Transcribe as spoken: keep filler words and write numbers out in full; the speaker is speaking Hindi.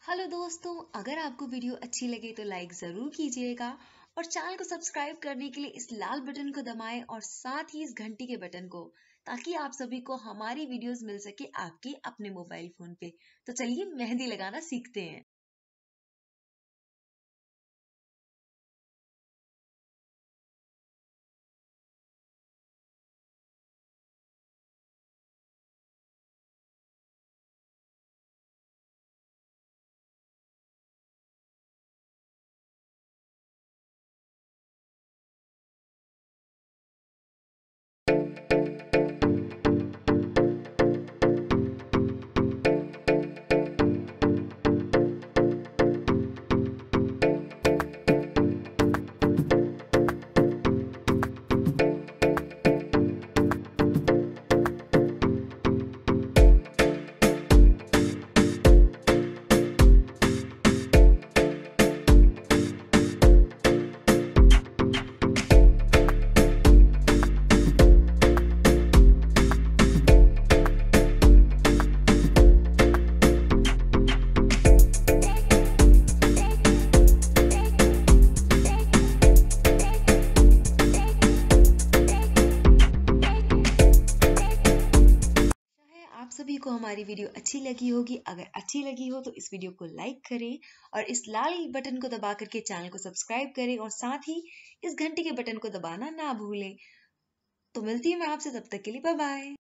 हेलो दोस्तों, अगर आपको वीडियो अच्छी लगे तो लाइक जरूर कीजिएगा और चैनल को सब्सक्राइब करने के लिए इस लाल बटन को दबाएं और साथ ही इस घंटी के बटन को, ताकि आप सभी को हमारी वीडियोस मिल सके आपके अपने मोबाइल फोन पे। तो चलिए मेहंदी लगाना सीखते हैं। आप सभी को हमारी वीडियो अच्छी लगी होगी। अगर अच्छी लगी हो तो इस वीडियो को लाइक करें और इस लाल बटन को दबा करके चैनल को सब्सक्राइब करें और साथ ही इस घंटी के बटन को दबाना ना भूलें। तो मिलती हूँ मैं आपसे, तब तक के लिए बाय बाय।